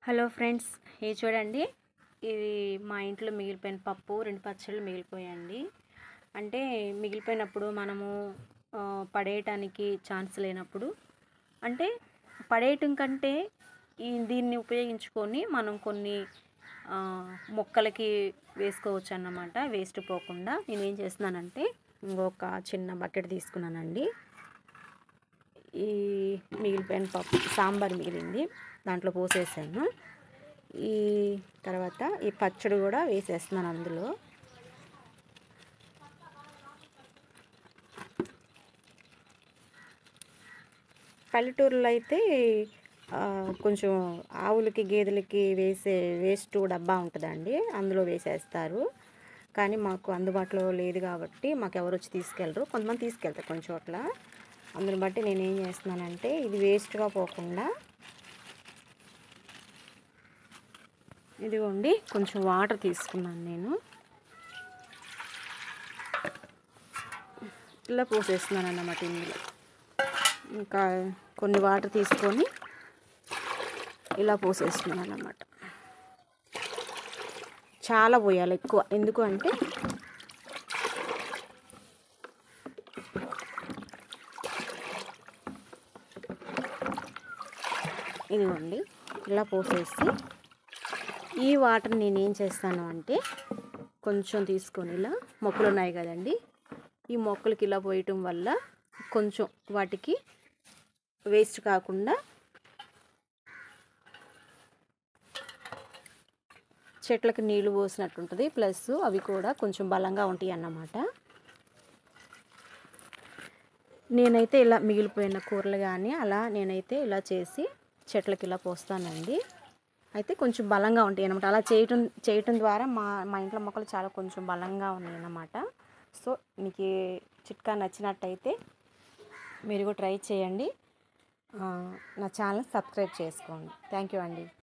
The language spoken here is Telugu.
హలో ఫ్రెండ్స్, ఇది చూడండి. ఇది మా ఇంట్లో మిగిలిపోయిన పప్పు, 2 పచ్చళ్ళు మిగిలిపోయాయండి. అంటే మిగిలిపోయినప్పుడు మనము పడేయటానికి ఛాన్స్ లేనప్పుడు, అంటే పడేయటం కంటే దీన్ని ఉపయోగించుకొని మనం కొన్ని మొక్కలకి వేసుకోవచ్చన్నమాట. వేస్ట్ పోకుండా నేనేం చేస్తున్నానంటే, ఇంకొక చిన్న బకెట్ తీసుకున్నానండి. ఈ మిగిలిపోయిన పప్పు సాంబార్ మిగిలింది, దాంట్లో పోసేసాను. ఈ తర్వాత ఈ పచ్చడి కూడా వేసేస్తున్నాను అందులో. పల్లెటూరులో అయితే కొంచెం ఆవులకి గేదెలకి వేసే వేస్ట్ డబ్బా ఉంటుందండి, అందులో వేసేస్తారు. కానీ మాకు అందుబాటులో లేదు కాబట్టి మాకు ఎవరు వచ్చి తీసుకెళ్ళరు. కొంతమంది తీసుకెళ్తారు కొన్ని చోట్ల. అందుని బట్టి నేనేం చేస్తున్నానంటే, ఇది వేస్ట్గా పోకుండా ఇదిగోండి కొంచెం వాటర్ తీసుకున్నాను నేను. ఇలా పోసేస్తున్నాను అన్నమాట ఇందులో. ఇంకా కొన్ని వాటర్ తీసుకొని ఇలా పోసేస్తున్నాను అన్నమాట. చాలా పోయాలి, ఎక్కువ. ఎందుకు అంటే ఇదిగోండి ఇలా పోసేసి ఈ వాటర్ నేనేం చేస్తాను అంటే, కొంచెం తీసుకొని ఇలా మొక్కలు ఉన్నాయి కదండి, ఈ మొక్కలకి ఇలా పోయటం వల్ల కొంచెం వాటికి వేస్ట్ కాకుండా చెట్లకి నీళ్లు పోసినట్టు ఉంటుంది. ప్లస్ అవి కూడా కొంచెం బలంగా ఉంటాయి అన్నమాట. నేనైతే ఇలా మిగిలిపోయిన కూరలు కానీ అలా నేనైతే ఇలా చేసి చెట్లకి ఇలా పోస్తానండి. అయితే కొంచెం బలంగా ఉంటాయి అన్నమాట. అలా చేయటం ద్వారా మా ఇంట్లో మొక్కలు చాలా కొంచెం బలంగా ఉన్నాయి అన్నమాట. సో మీకు చిట్కా నచ్చినట్టయితే మీరు కూడా ట్రై చేయండి. నా ఛానల్ సబ్స్క్రైబ్ చేసుకోండి. థ్యాంక్ యూ అండి.